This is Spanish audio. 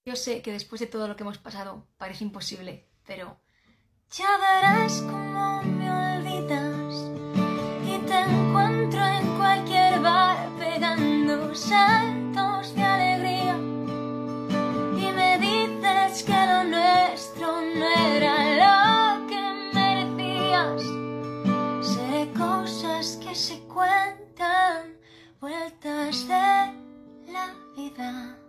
Yo sé que después de todo lo que hemos pasado parece imposible, pero ya verás cómo me olvidas y te encuentro en cualquier bar pegando saltos de alegría y me dices que lo nuestro no era lo que merecías. Sé cosas que se cuentan, vueltas de la vida.